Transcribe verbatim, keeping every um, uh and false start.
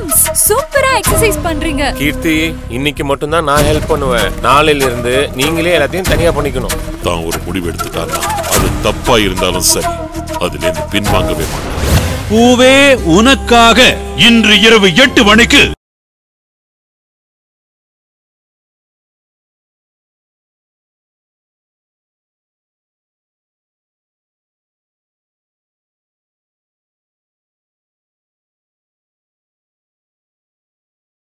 Moms சூப்பரா exercise பண்றீங்க. கீர்த்தி, இன்னைக்கு மட்டும் தான் நான் ஹெல்ப் பண்ணுவேன். நாளையில இருந்து நீங்களே எல்லாத்தையும் தனியா பண்ணிக்கணும். தான் ஒரு முடிவு எடுத்துட்டானா அது தப்பா இருந்தாலும் சரி, அதுல இருந்து பின்வாங்கவே மாட்டேன். பூவே உனக்காக இன்று இரவு எட்டு மணிக்கு